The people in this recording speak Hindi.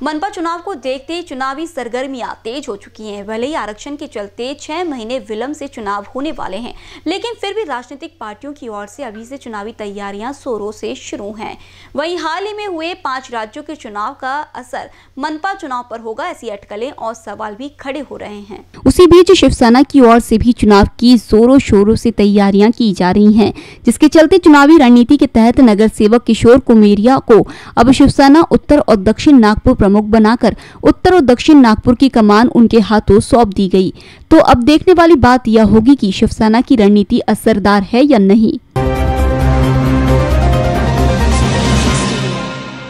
मनपा चुनाव को देखते चुनावी सरगर्मियां तेज हो चुकी हैं। भले ही आरक्षण के चलते 6 महीने विलंब से चुनाव होने वाले हैं, लेकिन फिर भी राजनीतिक पार्टियों की ओर से अभी से चुनावी तैयारियां जोरों से शुरू हैं। वहीं हाल ही में हुए 5 राज्यों के चुनाव का असर मनपा चुनाव पर होगा, ऐसी अटकलें और सवाल भी खड़े हो रहे हैं। उसी बीच शिवसेना की ओर से भी चुनाव की जोरों शोरों से तैयारियां की जा रही हैं, जिसके चलते चुनावी रणनीति के तहत नगर सेवक किशोर कुमेरिया को अब शिवसेना उत्तर और दक्षिण नागपुर प्रमुख बनाकर उत्तर और दक्षिण नागपुर की कमान उनके हाथों सौंप दी गई। तो अब देखने वाली बात यह होगी कि शिवसेना की रणनीति असरदार है या नहीं।